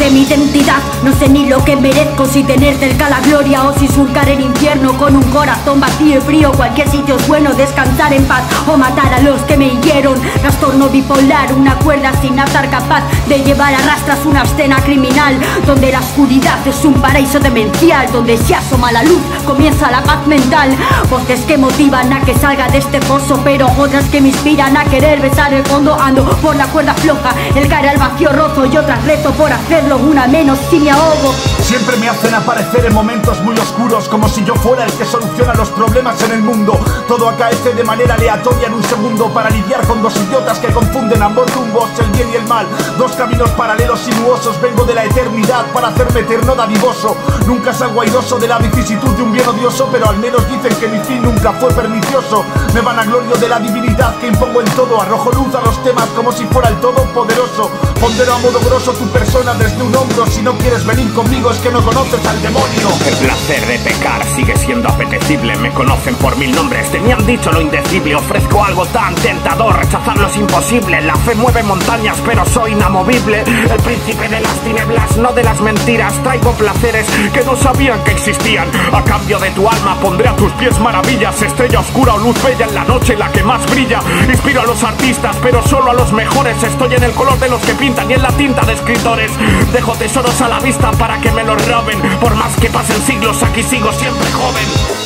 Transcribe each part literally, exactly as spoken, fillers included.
de mi identidad. No sé ni lo que merezco, si tener cerca la gloria o si surcar el infierno con un corazón vacío y frío. Cualquier sitio es bueno, descansar en paz o matar a los que me hirieron. Trastorno bipolar, una cuerda sin atar, capaz de llevar a rastras una escena criminal, donde la oscuridad es un paraíso demencial, donde se asoma la luz, comienza la paz mental. Voces que motivan a que salga de este pozo, pero otras que me inspiran a querer besar el fondo. Ando por la cuerda floja, el caer al vacío rozo, y otras reto por hacerlo una menos si me ahogo. Siempre me hacen aparecer en momentos muy oscuros, como si yo fuera el que soluciona los problemas en el mundo. Todo acaece de manera aleatoria en un segundo, para lidiar con dos idiotas que confunden ambos rumbos, el bien y el mal, dos caminos paralelos sinuosos. Vengo de la eternidad para hacerme eterno dadivoso. Nunca salgo airoso de la vicisitud de un bien odioso, pero al menos dicen que mi fin nunca fue pernicioso. Me vanaglorio de la divinidad que impongo en todo, arrojo luz a los temas como si fuera el todopoderoso. Pondero a modo grosso tu persona desde un hombro, si no quieres venir conmigo es que no conoces al demonio. El placer de pecar sigue siendo apetecible, me conocen por mil nombres, te me han dicho lo indecible. Ofrezco algo tan tentador, rechazarlo es imposible. La fe mueve montañas pero soy inamovible. El príncipe de las tinieblas, no de las mentiras. Traigo placeres que no sabían que existían. A cambio de tu alma pondré a tus pies maravillas. Estrella oscura o luz bella en la noche la que más brilla. Inspiro a los artistas pero solo a los mejores. Estoy en el color de los que pintan y en la tinta de escritores. Dejo tesoros a la vista para que me los roben. Por más que pasen siglos aquí sigo siempre joven.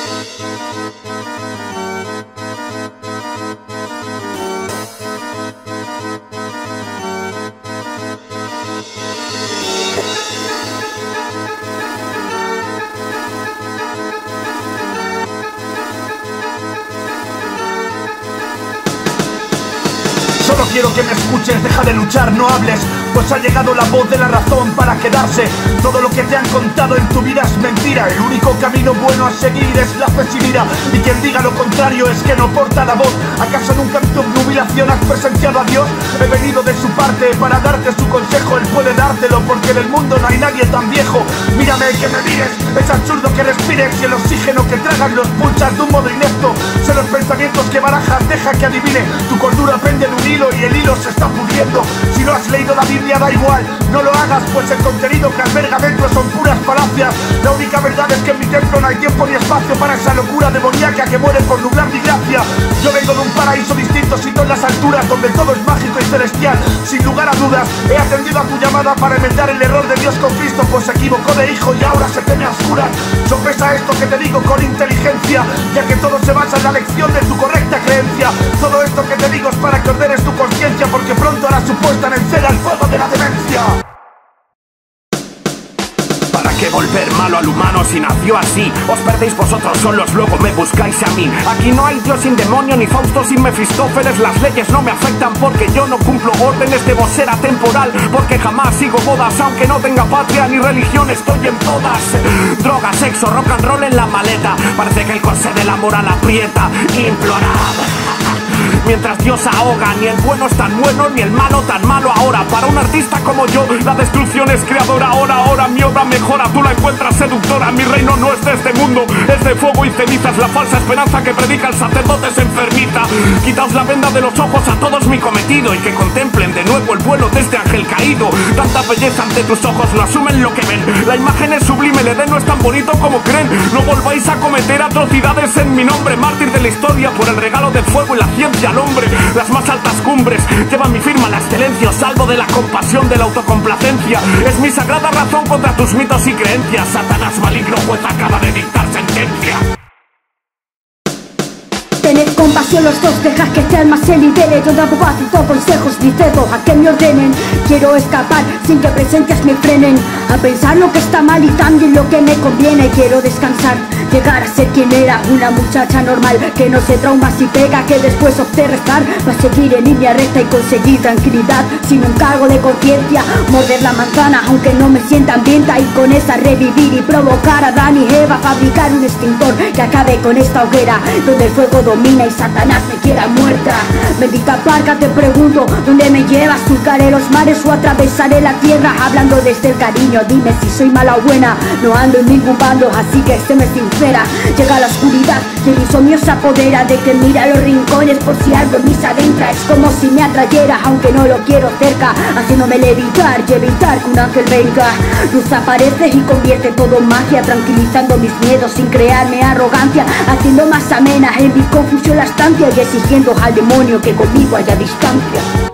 Solo quiero que me escuches, deja de luchar, no hables, pues ha llegado la voz de la razón para quedarse. Todo lo que te han contado en tu vida es mentira. El único camino bueno a seguir es la fe sin ira, y quien diga lo contrario es que no porta la voz. ¿Acaso nunca en tu obnubilación has presenciado a Dios? He venido de su parte para darte su consejo. Él puede dártelo porque en el mundo no hay nadie tan viejo. Mírame, que me mires, es absurdo que respires, y el oxígeno que tragas lo expulsas de un modo inepto. Sé los pensamientos que barajas, deja que adivine. Tu cordura pende de un hilo y el hilo se está pudriendo. Si no has leído la Biblia da igual, no lo hagas, pues el contenido que alberga dentro son puras falacias. La única verdad es que en mi templo no hay tiempo ni espacio para esa locura demoníaca que muere por nublar mi gracia. Yo vengo de un paraíso distinto, sito en las alturas, donde todo es mágico y celestial. Sin lugar a dudas, he atendido a tu llamada para enmendar el error de Dios con Cristo, pues se equivocó de hijo y ahora se teme a oscuras. Sopesa esto que te digo con inteligencia, ya que todo se basa en la lección de tu correcta creencia. Todo esto que te digo es para que ordenes tu conciencia, porque pronto hará su puesta en cera el fuego de la demencia. ¿Para qué volver malo al humano si nació así? Os perdéis vosotros solos, luego me buscáis a mí. Aquí no hay Dios sin demonio, ni Fausto sin Mefistófeles. Las leyes no me afectan porque yo no cumplo órdenes. Debo ser atemporal porque jamás sigo bodas. Aunque no tenga patria ni religión, estoy en todas. Droga, sexo, rock and roll en la maleta. Parece que el corsé de la moral aprieta. Implorad. Mientras Dios ahoga, ni el bueno es tan bueno, ni el malo tan malo ahora. Para un artista como yo, la destrucción es creadora. Ahora, ahora, mi obra mejora, tú la encuentras seductora. Mi reino no es de este mundo, es de fuego y cenizas. La falsa esperanza que predica el sacerdote es enfermiza. Quitaos la venda de los ojos a todos mi cometido, y que contemplen de nuevo el vuelo de este ángel caído. Tanta belleza ante tus ojos, no asumen lo que ven. La imagen es sublime, el Edén no es tan bonito como creen. No volváis a cometer atrocidades en mi nombre. Mártir de la historia por el regalo del fuego y la ciencia al hombre. Las más altas cumbres llevan mi firma, la excelencia. Os salvo de la compasión, de la autocomplacencia. Es mi sagrada razón contra tus mitos y creencias. Satanás maligno juez acaba de dictar sentencia. Tened compasión los dos, dejad que este alma se libere. Yo tampoco acepto consejos ni cedo a que me ordenen. Quiero escapar sin que presencias me frenen, a pensar lo que está mal y también lo que me conviene. Quiero descansar, llegar a ser quien era, una muchacha normal que no se trauma si pega, que después opte restar, va a seguir en línea recta y conseguir tranquilidad sin un cargo de conciencia. Morder la manzana aunque no me sienta hambrienta, y con esa revivir y provocar a Adán y Eva. Fabricar un extintor que acabe con esta hoguera, donde el fuego domina y Satanás me quiera muerta. Bendita barca, te pregunto, ¿dónde me llevas? ¿Surcaré los mares o atravesaré la tierra? Hablando desde el cariño, dime si soy mala o buena. No ando en ningún bando, así que séme sincera. Llega la oscuridad y el insomnio se apodera de que mira los rincones por si algo en mí se adentra. Es como si me atrayera, aunque no lo quiero cerca, haciéndome levitar y evitar que un ángel venga. Luz aparece y convierte todo en magia, tranquilizando mis miedos sin crearme arrogancia, haciendo más amena en mi confusión la estancia y exigiendo al demonio que conmigo haya distancia.